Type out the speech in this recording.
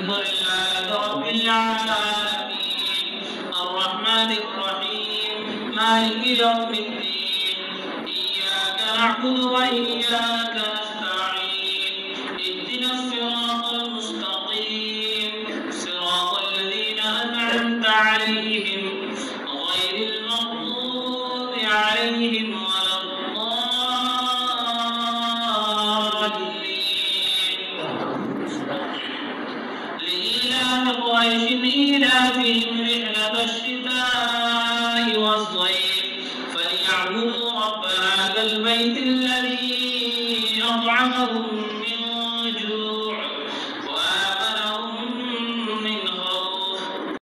لله رب العالمين الرحمن الرحيم مالك يوم الدين إياك نعبد وإياك نستعين اهدنا الصراط المستقيم صراط الذين أنعمت عليهم غير المغضوب عليهم ولا الضالين. لإيلاف قريش إيلافهم رحلة الشتاء والصيف فليعبدوا رب هذا البيت الذي أطعمهم